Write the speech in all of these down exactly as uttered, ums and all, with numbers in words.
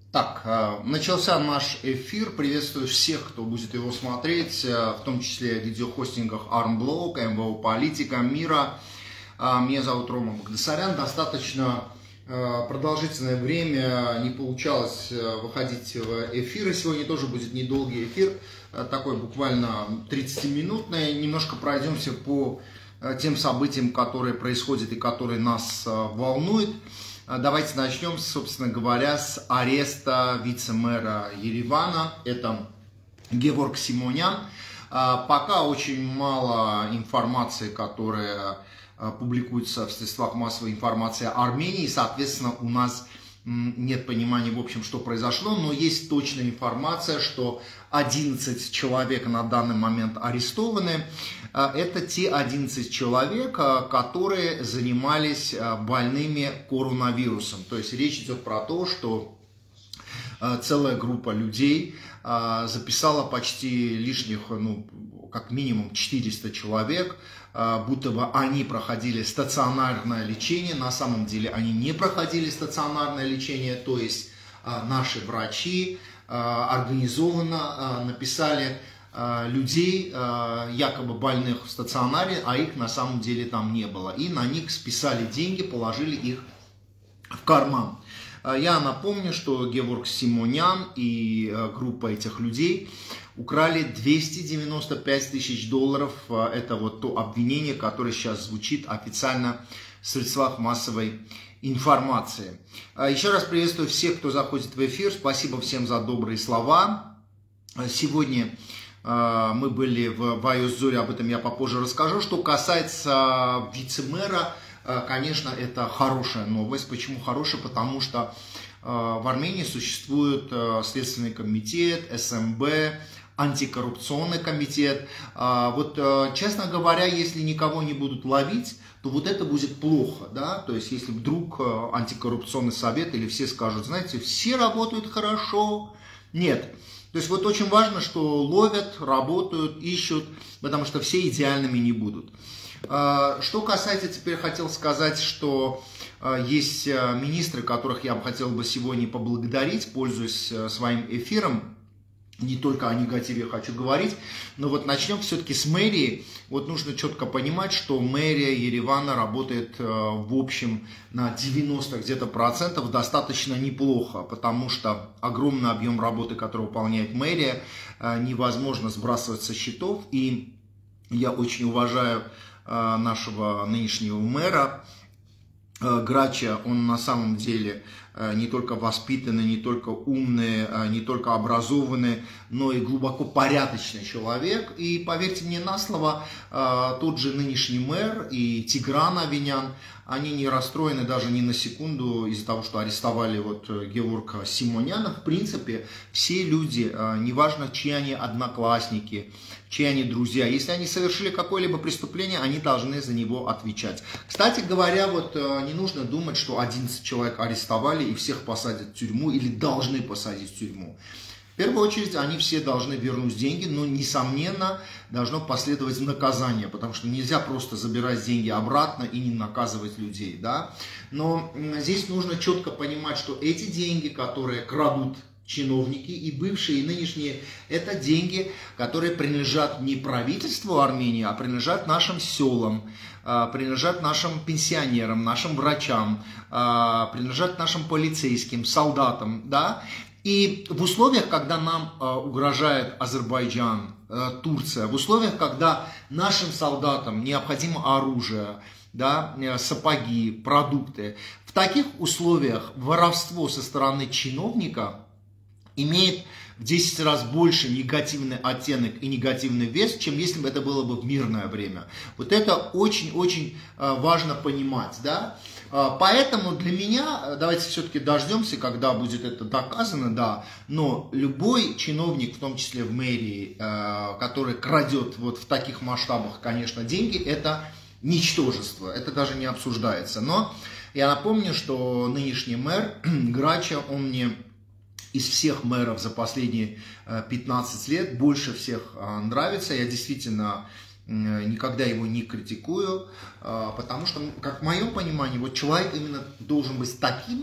Так, начался наш эфир. Приветствую всех, кто будет его смотреть, в том числе в видеохостингах Армблок, МВО Политика, Мира. Меня зовут Рома Багдасарян. Достаточно продолжительное время не получалось выходить в эфиры. Сегодня тоже будет недолгий эфир, такой буквально тридцатиминутный. Немножко пройдемся по тем событиям, которые происходят и которые нас волнуют. Давайте начнем, собственно говоря, с ареста вице-мэра Еревана. Это Геворг Симонян. Пока очень мало информации, которая публикуется в средствах массовой информации Армении. Соответственно, у нас нет понимания, в общем, что произошло, но есть точная информация, что одиннадцать человек на данный момент арестованы. Это те одиннадцать человек, которые занимались больными коронавирусом. То есть речь идет про то, что целая группа людей записала почти лишних, ну, как минимум четыреста человек, будто бы они проходили стационарное лечение. На самом деле они не проходили стационарное лечение, то есть наши врачи организованно написали людей, якобы больных в стационаре, а их на самом деле там не было. И на них списали деньги, положили их в карман. Я напомню, что Геворг Симонян и группа этих людей украли двести девяносто пять тысяч долларов. Это вот то обвинение, которое сейчас звучит официально в средствах массовой информации. Еще раз приветствую всех, кто заходит в эфир. Спасибо всем за добрые слова. Сегодня мы были в Вайоз-Зоре, об этом я попозже расскажу. Что касается вице-мэра, конечно, это хорошая новость. Почему хорошая? Потому что в Армении существует Следственный комитет, эс эм бэ, антикоррупционный комитет. Вот, честно говоря, если никого не будут ловить, то вот это будет плохо, да, то есть если вдруг антикоррупционный совет или все скажут, знаете, все работают хорошо, нет. То есть вот очень важно, что ловят, работают, ищут, потому что все идеальными не будут. Что касается, теперь хотел сказать, что есть министры, которых я бы хотел бы сегодня поблагодарить, пользуясь своим эфиром. Не только о негативе хочу говорить, но вот начнем все-таки с мэрии. Вот нужно четко понимать, что мэрия Еревана работает в общем на девяносто где-то процентов достаточно неплохо, потому что огромный объем работы, который выполняет мэрия, невозможно сбрасывать со счетов. И я очень уважаю нашего нынешнего мэра Грача. Он на самом деле не только воспитанный, не только умный, не только образованный, но и глубоко порядочный человек. И поверьте мне на слово, тот же нынешний мэр и Тигран Авинян, они не расстроены даже ни на секунду из-за того, что арестовали вот Геворга Симоняна. В принципе, все люди, неважно, чьи они одноклассники, чьи они друзья, если они совершили какое-либо преступление, они должны за него отвечать. Кстати говоря, вот не нужно думать, что одиннадцать человек арестовали и всех посадят в тюрьму или должны посадить в тюрьму. В первую очередь, они все должны вернуть деньги, но, несомненно, должно последовать наказание, потому что нельзя просто забирать деньги обратно и не наказывать людей, да. Но здесь нужно четко понимать, что эти деньги, которые крадут чиновники и бывшие, и нынешние, это деньги, которые принадлежат не правительству Армении, а принадлежат нашим селам, принадлежат нашим пенсионерам, нашим врачам, принадлежат нашим полицейским, солдатам, да. И в условиях, когда нам угрожает Азербайджан, Турция, в условиях, когда нашим солдатам необходимо оружие, да, сапоги, продукты, в таких условиях воровство со стороны чиновника имеет в десять раз больше негативный оттенок и негативный вес, чем если бы это было бы в мирное время. Вот это очень-очень важно понимать, да. Поэтому для меня, давайте все-таки дождемся, когда будет это доказано, да, но любой чиновник, в том числе в мэрии, который крадет вот в таких масштабах, конечно, деньги, это ничтожество, это даже не обсуждается. Но я напомню, что нынешний мэр Грача, он мне из всех мэров за последние пятнадцать лет больше всех нравится. Я действительно никогда его не критикую, потому что, как в моем понимании, вот человек именно должен быть таким,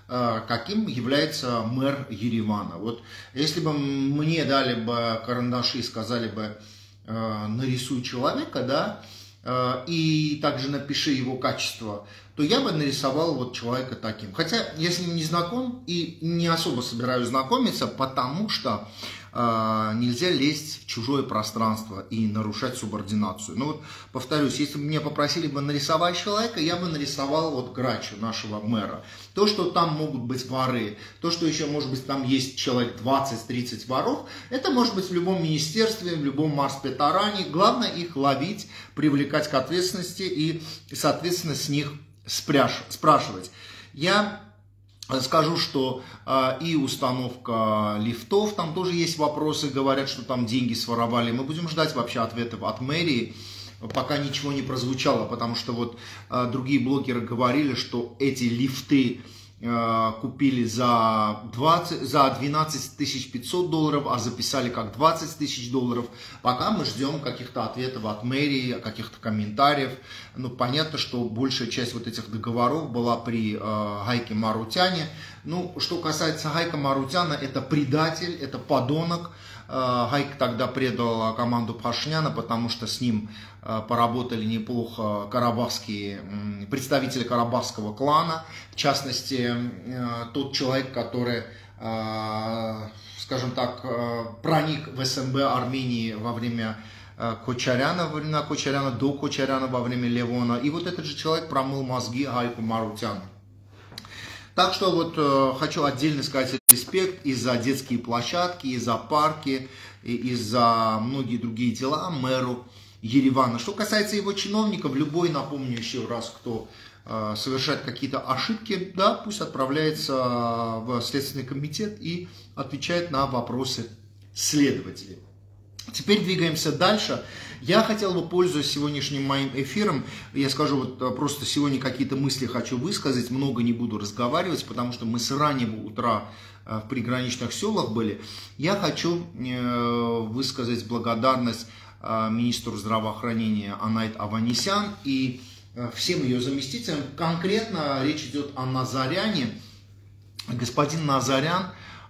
каким является мэр Еревана. Вот если бы мне дали бы карандаши и сказали бы, нарисуй человека, да, и также напиши его качество, то я бы нарисовал вот человека таким. Хотя я с ним не знаком и не особо собираюсь знакомиться, потому что э, нельзя лезть в чужое пространство и нарушать субординацию. Ну вот, повторюсь, если бы меня попросили бы нарисовать человека, я бы нарисовал вот Грачу, нашего мэра. То, что там могут быть воры, то, что еще, может быть, там есть человек двадцать-тридцать воров, это может быть в любом министерстве, в любом марспетаране. Главное их ловить, привлекать к ответственности и, соответственно, с них спряш, спрашивать. Я скажу, что э, и установка лифтов, там тоже есть вопросы, говорят, что там деньги своровали. Мы будем ждать вообще ответов от мэрии, пока ничего не прозвучало, потому что вот э, другие блогеры говорили, что эти лифты э, купили за, двадцать, за двенадцать тысяч пятьсот долларов, а записали как двадцать тысяч долларов. Пока мы ждем каких-то ответов от мэрии, каких-то комментариев. Ну, понятно, что большая часть вот этих договоров была при э, Гайке Марутяне. Ну, что касается Гайка Марутяна, это предатель, это подонок. Гайк тогда предал команду Пашиняна, потому что с ним поработали неплохо карабахские, представители карабахского клана. В частности, тот человек, который, скажем так, проник в СНБ Армении во время Кочаряна, во времена Кочаряна, до Кочаряна, во время Левона. И вот этот же человек промыл мозги Гайку Марутяну. Так что вот э, хочу отдельно сказать респект и за детские площадки, и за парки, и, и за многие другие дела мэру Еревана. Что касается его чиновников, любой, напомню еще раз, кто э, совершает какие-то ошибки, да, пусть отправляется в Следственный комитет и отвечает на вопросы следователей. Теперь двигаемся дальше. Я хотел бы, пользуясь сегодняшним моим эфиром, я скажу, вот просто сегодня какие-то мысли хочу высказать, много не буду разговаривать, потому что мы с раннего утра в приграничных селах были. Я хочу высказать благодарность министру здравоохранения Анайт Аванесян и всем ее заместителям. Конкретно речь идет о Назаряне. Господин Назарян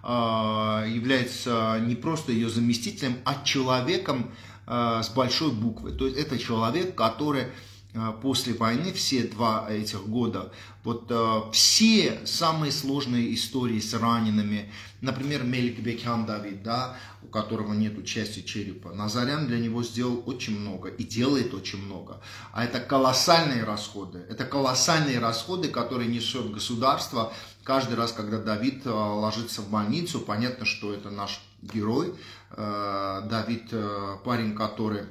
является не просто ее заместителем, а человеком с большой буквы. То есть это человек, который после войны, все два этих года, вот все самые сложные истории с ранеными, например, Меликбекян Давид, да, у которого нет части черепа, Назарян для него сделал очень много и делает очень много. А это колоссальные расходы, это колоссальные расходы, которые несет государство. Каждый раз, когда Давид ложится в больницу, понятно, что это наш герой. Давид парень, который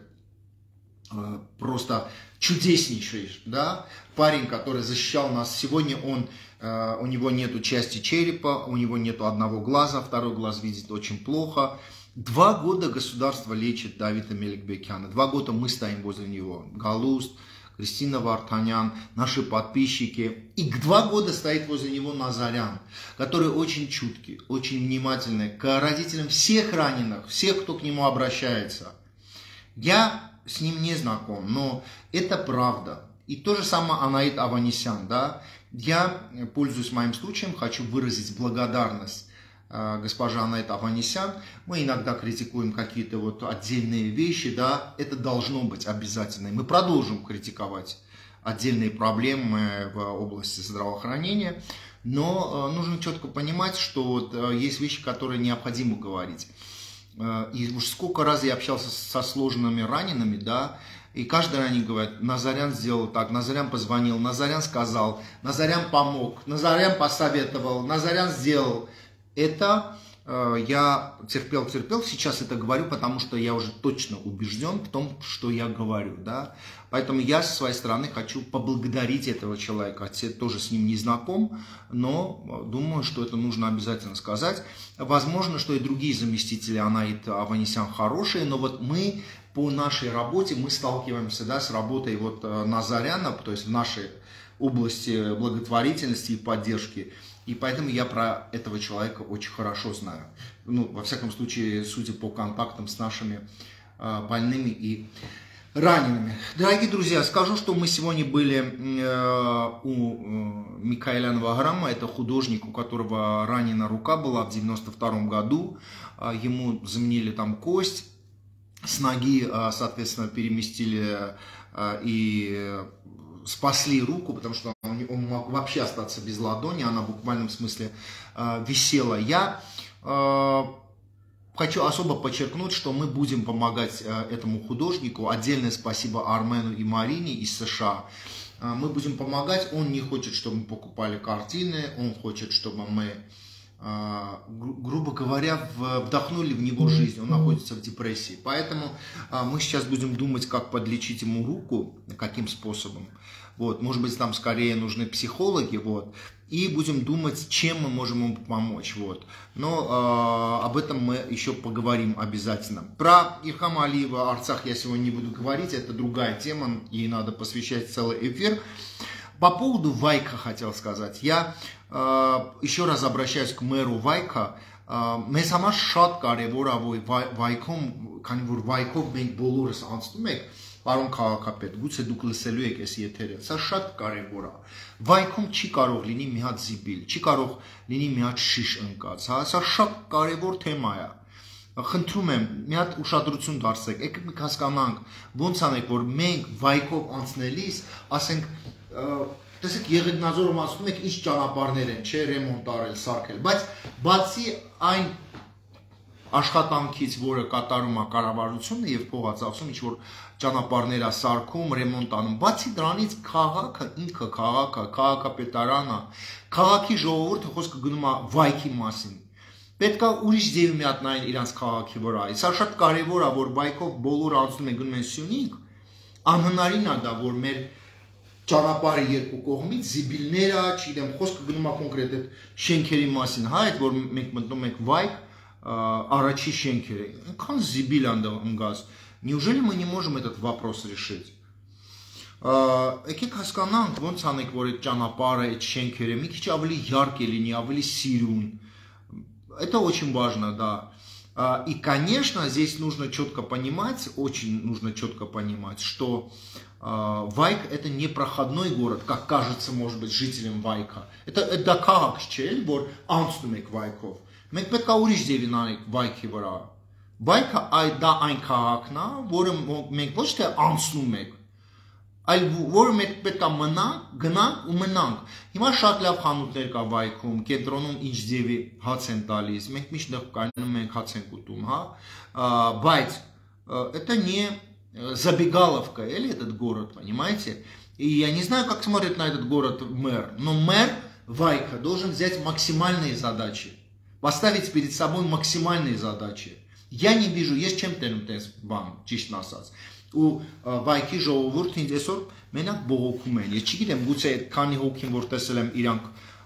просто чудеснейший, да, парень, который защищал нас. Сегодня он, у него нету части черепа, у него нету одного глаза, второй глаз видит очень плохо. Два года государство лечит Давида Меликбекяна, два года мы стоим возле него. Галуст, Кристина Вартанян, наши подписчики. И два года стоит возле него Назарян, который очень чуткий, очень внимательный к родителям всех раненых, всех, кто к нему обращается. Я с ним не знаком, но это правда. И то же самое Анайт Аванесян, да. Я, пользуясь моим случаем, хочу выразить благодарность госпожа Анайт Аванесян. Мы иногда критикуем какие-то вот отдельные вещи, да, это должно быть обязательно. Мы продолжим критиковать отдельные проблемы в области здравоохранения, но нужно четко понимать, что вот есть вещи, которые необходимо говорить. И уж сколько раз я общался со сложными ранеными, да, и каждый раз они говорят: Назарян сделал так, Назарян позвонил, Назарян сказал, Назарян помог, Назарян посоветовал, Назарян сделал. Это э, я терпел, терпел, сейчас это говорю, потому что я уже точно убежден в том, что я говорю, да. Поэтому я со своей стороны хочу поблагодарить этого человека, хотя тоже с ним не знаком, но думаю, что это нужно обязательно сказать. Возможно, что и другие заместители Анайт Аванесян хорошие, но вот мы по нашей работе, мы сталкиваемся, да, с работой вот Назаряна, то есть в нашей области благотворительности и поддержки. И поэтому я про этого человека очень хорошо знаю. Ну, во всяком случае, судя по контактам с нашими э, больными и ранеными. Дорогие друзья, скажу, что мы сегодня были э, у э, Микаэля Новограмма, это художник, у которого ранена рука была в девяносто втором году, э, ему заменили там кость, с ноги, э, соответственно, переместили э, и спасли руку, потому что он, он мог вообще остаться без ладони, она в буквальном смысле э, висела. Я э, хочу особо подчеркнуть, что мы будем помогать э, этому художнику. Отдельное спасибо Армену и Марине из США. Э, мы будем помогать. Он не хочет, чтобы мы покупали картины. Он хочет, чтобы мы, э, гру грубо говоря, вдохнули в него жизнь. Он находится в депрессии. Поэтому э, мы сейчас будем думать, как подлечить ему руку, каким способом. Вот, может быть, там скорее нужны психологи. Вот. И будем думать, чем мы можем ему помочь. Вот. Но э, об этом мы еще поговорим обязательно. Про Ирхама Алиева, Арцах я сегодня не буду говорить. Это другая тема, ей надо посвящать целый эфир. По поводу Вайка хотел сказать. Я э, еще раз обращаюсь к мэру Вайка. Մեզ համար շատ կարևոր է, որ Վայքում, քանի որ Վայքով մենք բոլորս անցնում ենք, պարոն քաղաքապետ, գուցե դուք լսելու եք այս եթերը, սա շատ կարևոր է։ Վայքում չի կարող լինի մի հատ զիբիլ, չի կարող լինի մի հատ շիշ ընկած, հա, սա շատ կարևոր թեմա է։ Խնդրում եմ, մի հատ ուշադրություն դարձեք, եկեք մենք հասկանանք, ոնց անենք, որ մենք Վայքով անցնելիս, ասենք, տեսեք, Եղեգնաձորում ասում եք, ինչ ճանապարհներ են, չէ, ռեմոնտ արել, սարքել, բայց բացի այն աշխատանքից, որը կատարում է կառավարությունը եւ փողացավսում, ինչ որ ճանապարհներ է սարքում, ռեմոնտ անում, բացի դրանից քաղաքը ինքը քաղաքը, քաղաքապետարանը, քաղաքի ժողովուրդը խոսքը գնում է Վայքի մասին։ Պետք է ուրիշ ձևի միատնային իրանց քաղաքի վրա։ Սա շատ կարևոր է, որ Վայքով բոլորը անցնում են գնում են Սյունիք, անհնարին է դա, որ մեր ճանապարհի երկու կողմից զիբիլները, չգիտեմ, խոսքը գնում է կոնկրետ այդ շենքերի մասին, հա, այդ որ մենք մտնում ենք Վայք, առաջի շենքերը, այնքան զիբիլ անդգազ, неужели мы не можем этот вопрос решить? Եկեք հասկանանք, ոնց անենք, որ այդ ճանապարհը, այդ շենքերը մի քիչ ավելի яркий լինի, ավելի սիրուն. Это очень важно, да. И, конечно, здесь нужно четко понимать, очень нужно четко понимать, что Вайк это не проходной город, как кажется, может быть, жителям Вайка. Это это քաղաք չէ, որ անցնում եք Վայքով։ Մենք պետք է ուրիշ ձևին անենք Վայքի վրա։ Վայքը այդ դա այն քաղաքն է, որը մենք ոչ թե անցնում ենք, այլ որը մենք պետք է մնանք, գնանք ու մնանք։ Հիմա շատ լավ խանութներ կա Վայքում, կենտրոնում ինչ ձևի հաց են տալիս, մենք միշտ դեռ կայնում ենք հաց ենք ուտում, հա, բայց это не забегаловка, или этот город, понимаете? И я не знаю, как смотрит на этот город мэр, но мэр Вайка должен взять максимальные задачи, поставить перед собой максимальные задачи. Я не вижу, есть чем тем тес бан, ճիշտ ասած։ Ու Վայքի ժողովուրդը ինձ այսօր մենակ բողոքում են։ Ես չգիտեմ, գուցե այդ քանի հոգին որ տեսել եմ իրանք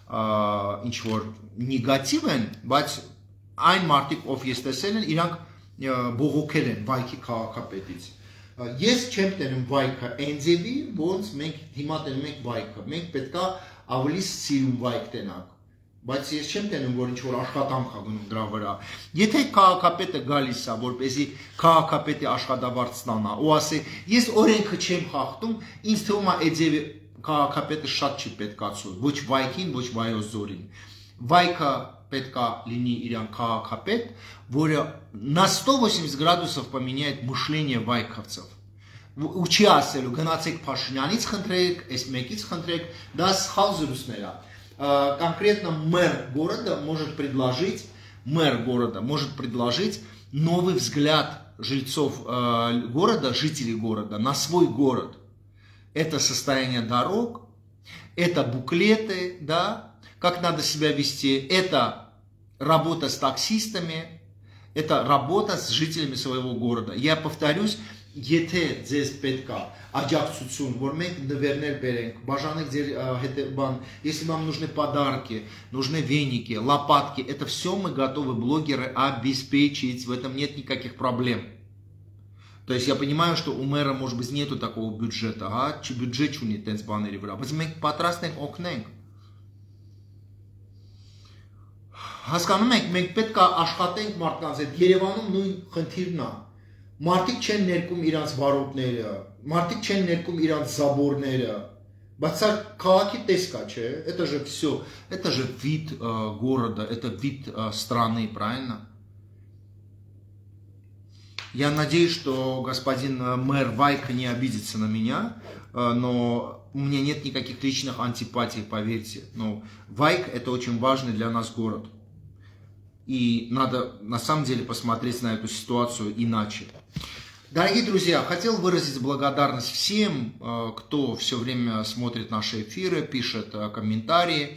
ինչ որ նեգատիվ են, բայց այն մարդիկ ով ես տեսել են, իրանք բողոքել են Վայքի քաղաքապետից։ Ես չեմ տենում Վայքը այնձևի, ոնց մենք հիմա տենում ենք Վայքը։ Մենք պետք է ավելի սիրուն Վայք տենանք։ Բայց ես չեմ տենում, որ ինչ-որ աշխատանք է գնում դրա վրա։ Եթե քաղաքապետը գալիս է, որպեսզի քաղաքապետի աշխատավարձ ստանա, ու ասի, ես օրենքը չեմ խախտում, ինձ թվում է այդ ձևի քաղաքապետը շատ չի պետքացու, ոչ Վայքին, ոչ Վայոց ձորին։ Վայքը պետք է լինի իրան քաղաքապետ, որը на сто восемьдесят градусов поменяет мышление վայքովцев։ Ու չի ասելու, գնացեք Փաշինյանից խնդրեք, այս մեկից խնդրեք, դա սխալ զրույցներ է։ Конкретно мэр города может предложить, мэр города может предложить новый взгляд жильцов э, города, жителей города на свой город. Это состояние дорог, это буклеты, да, как надо себя вести, это работа с таксистами, это работа с жителями своего города. Я повторюсь, եթե ձեզ պետք է աջակցություն, որ մենք նվերներ բերենք, բաժանենք ձեր հետը բան, если вам нужны подарки, нужны веники, лопатки, это все мы готовы, блогеры, обеспечить, в этом нет никаких проблем. То есть я понимаю, что у мэра, может быть, нету такого бюджета, а бюджет չունի տենց բաների վրա, բայց մենք պատրաստ ենք օգնենք։ Հասկանում եք, մենք պետք է աշխատենք մարդկանց հետ, Երևանում նույն խնդիրն է։ Մարդիկ չեն ներկում իրանց վարորդները, մարդիկ չեն ներկում իրանց զաբորները, բայց սա քաղաքի տեսք է, չէ? Это же все, это же вид э, города, это вид э, страны, правильно? Я надеюсь, что господин мэр Вайка не обидится на меня, э, но у меня нет никаких личных антипатий, поверьте. Но Вайк это очень важный для нас город. И надо на самом деле посмотреть на эту ситуацию иначе. Дорогие друзья, хотел выразить благодарность всем, кто все время смотрит наши эфиры, пишет комментарии.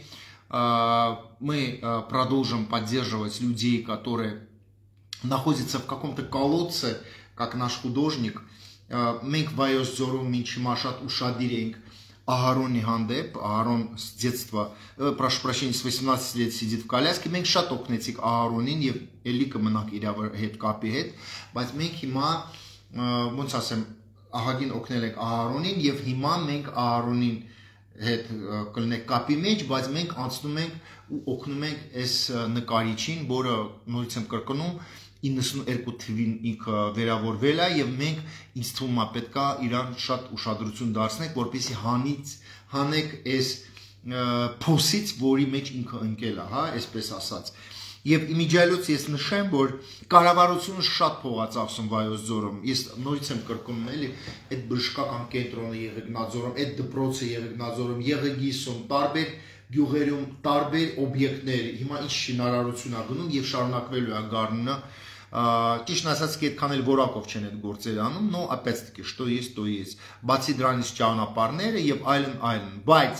Мы продолжим поддерживать людей, которые находятся в каком-то колодце, как наш художник. Մենք վայոց ձորում ինչ մաշատ ուշադիր ենք Ահարոնի հանդեպ, Ահարոն с детства, прошу прощения, с восемнадцати лет сидит в коляске, մենք շատ օգնեցիք Ահարոնին եւ ելի կմնանք իր հետ կապի հետ, բայց մենք հիմա ոնց ասեմ, ահագին օգնել ենք Ահարոնին եւ հիմա մենք Ահարոնին հետ կլինենք կապի մեջ, բայց մենք անցնում ենք ու օգնում ենք այս նկարիչին, որը նորից եմ կրկնում իննսունութ թվին ինքը վերավորվել է եւ մենք ինձ թվում է պետքա իրան շատ ուշադրություն դարձնենք, որպեսզի հանից հանեք այս փոսից, որի մեջ ինքը ընկել է, հա, այսպես ասած։ Եվ իմիջիայլոց ես նշեմ, որ կառավարությունը շատ փող է ծախսում Վայոց ձորում։ Ես նորից եմ կրկնում, էլի, այդ բժշկական կենտրոնը Եղեգնաձորում, այդ դպրոցը Եղեգնաձորում, Եղեգիսում, տարբեր գյուղերում, տարբեր օբյեկտներ, հիմա ինչ շինարարություն է գնում եւ շարունակվելու է Գառնունը։ Ճիշտ ասած, այդքան էլ որակով չեն այդ գործերը անում, но опять-таки, что есть, то есть։ Բացի դրանից ճանապարհները եւ այլն այլն, բայց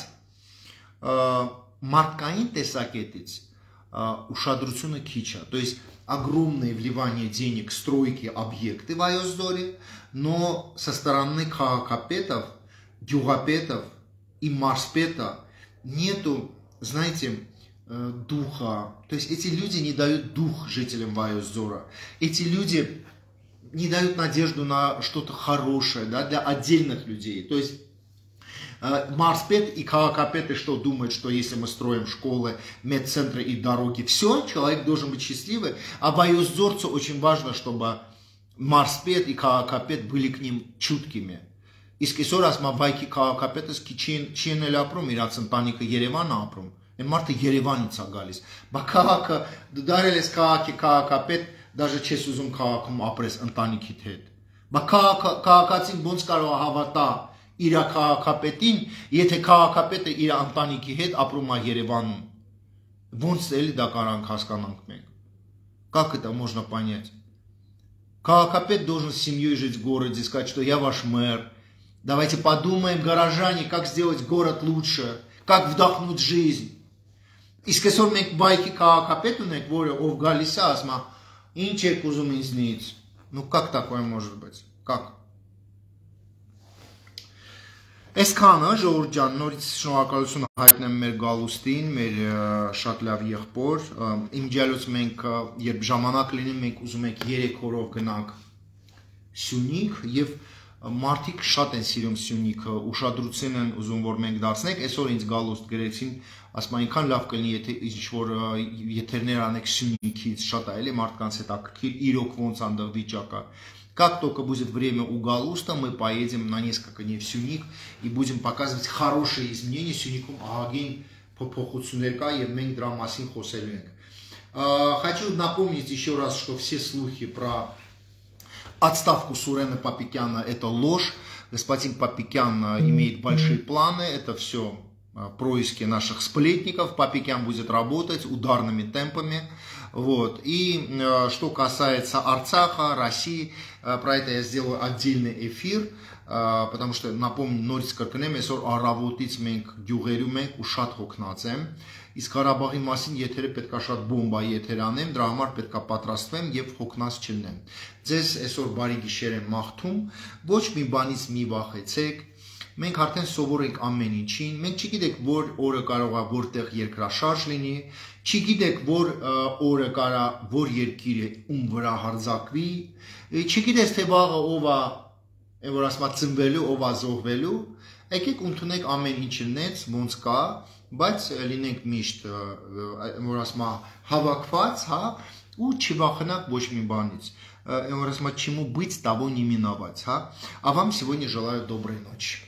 մարդկային տեսակետից уշадрությունը քիչ է, то есть огромное вливание денег в стройки объекты в Вայոց, но со стороны քաղաքապետов, գյուղապետов и մարզպետа нету, знаете, духа. То есть эти люди не дают дух жителям Вайоздора. Эти люди не дают надежду на что-то хорошее, да, для отдельных людей. То есть марспет и քաղաքապеты что думают, что если мы строим школы, медцентры и дороги, все, человек должен быть счастливый. А Вайоздорцу очень важно, чтобы марспет и քաղաքապет были к ним чуткими. Իսկ այսօր ասում Վայքի քաղաքապետը չեն էլ ապրում, իրաց ընտանիքը Երևան է ապրում։ Այն մարդը Երևանից է գալիս։ Բա քաղաքը դու դարել ես քաղաքի քաղաքապետ, даже չես ուզում քաղաքում ապրես ընտանիքիդ հետ։ Բա քաղաքացին ոնց կարող է հավատա իր քաղաքապետին, եթե քաղաքապետը իր ընտանիքի հետ ապրում է Երևանում։ Ոնց էլի դա կարանք հասկանանք մենք։ Как это можно понять? Քաղաքապет должен с семьей жить в городе, сказать, что я ваш мэр. Давайте подумаем, горожане, как сделать город лучше, как вдохнуть жизнь. Իսկ այսօր մենք Վայքի քաղաքապետ ունենք, որը ով գալիս է, ասում է, ինչ եք ուզում ինձնից։ Ну как такое может быть? Как? Այսքանը ժողովուրդ ջան, նորից շնորհակալություն հայտնեմ մեր գալուստին, մեր շատ լավ եղբոր։ Իմիջիայլոց մենք երբ ժամանակ լինի, մենք ուզում ենք երեք օրով գնանք Սյունիք եւ մարդիկ շատ են սիրում Սյունիքը, ուշադրություն են ուզում, որ մենք դարձնենք։ Այսօր ինձ գալուստ գրեցին, ասում այնքան լավ կլինի, եթե ինչ-որ եթերներ անեք Սյունիքից, շատ է, էլի մարդկանց հետ ակտիվ, իրոք ոնց անդեղ վիճակը։ Как только будет время у Галуста, мы поедем на несколько дней в Сюник и будем показывать хорошие изменения Сюником ահագին փոփոխություններ կա եւ մենք դրա մասին խոսելու ենք։ Хочу напомнить еще раз, что все слухи про отставку Сурена Папикяна это ложь. Господин Папикян имеет большие планы, это все происки наших сплетников. Папикян будет работать ударными темпами. Вот. И э, что касается Арцаха, России, э, про это я сделаю отдельный эфир, э, потому что, напомню, նորից կրկնեմ, այսօր առավոտից մենք գյուղերում ենք ու շատ հոգնած եմ, իսկ Ղարաբաղի մասին եթերը պետքա շատ բոմբա եթեր անեմ, դրա համար պետքա պատրաստվեմ եւ հոգնած չլինեմ։ Ձեզ այսօր բարի գիշեր եմ մաղթում, ոչ մի բանից մի վախեցեք, մենք արդեն սովոր ենք ամեն ինչին, մենք չգիտեք, որ օրը կարող է որտեղ երկրաշարժ լինի, չգիտեք, որ օրը կարա որ երկիրը ում վրա հարձակվի, չգիտես թե վաղը ով է, որ ասում է ծնվելու, ով է զոհվելու, եկեք ընդունենք ամեն ինչը նենց ոնց կա, բայց լինենք միշտ, որ ասում է հավաքված, հա, ու չվախենանք ոչ մի բանից։ чему быть, того не миновать. А, а вам сегодня желаю доброй ночи.